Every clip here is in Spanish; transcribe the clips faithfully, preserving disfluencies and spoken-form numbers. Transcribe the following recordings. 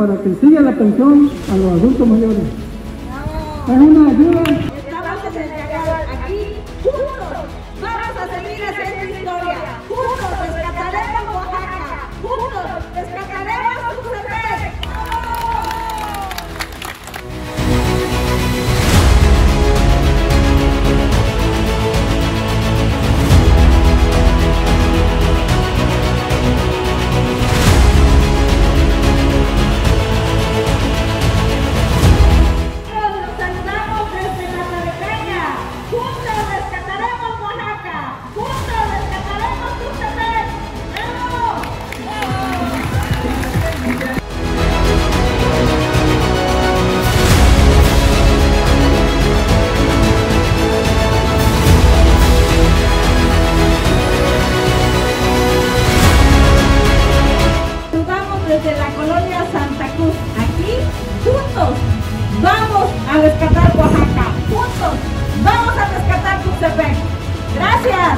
para que siga la pensión a los adultos mayores. Es una ayuda. Estamos entregados aquí, juntos, vamos a seguir haciendo historia, juntos rescataremos Oaxaca, juntos rescataremos Tuxtepec. Desde la colonia Santa Cruz, aquí, juntos, vamos a rescatar Oaxaca, juntos, vamos a rescatar Tuxtepec. Gracias.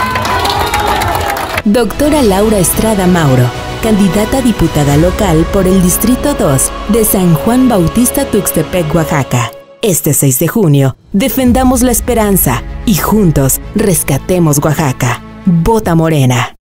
Doctora Laura Estrada Mauro, candidata a diputada local por el Distrito dos de San Juan Bautista Tuxtepec, Oaxaca. Este seis de junio, defendamos la esperanza y juntos rescatemos Oaxaca. Vota Morena.